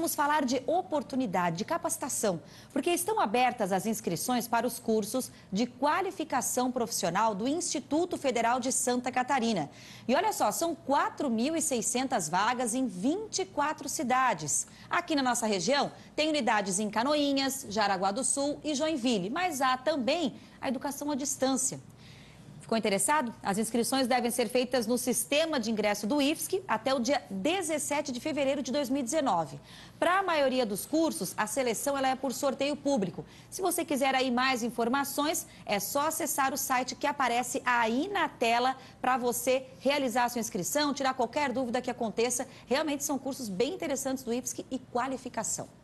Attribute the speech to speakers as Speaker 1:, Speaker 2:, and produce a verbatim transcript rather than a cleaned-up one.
Speaker 1: vamos falar de oportunidade, de capacitação, porque estão abertas as inscrições para os cursos de qualificação profissional do Instituto Federal de Santa Catarina. E olha só, são quatro mil e seiscentas vagas em vinte e quatro cidades. Aqui na nossa região, tem unidades em Canoinhas, Jaraguá do Sul e Joinville, mas há também a educação à distância. Ficou interessado? As inscrições devem ser feitas no sistema de ingresso do I F S C até o dia dezessete de fevereiro de dois mil e dezenove. Para a maioria dos cursos, a seleção ela é por sorteio público. Se você quiser aí mais informações, é só acessar o site que aparece aí na tela para você realizar a sua inscrição, tirar qualquer dúvida que aconteça. Realmente são cursos bem interessantes do I F S C e qualificação.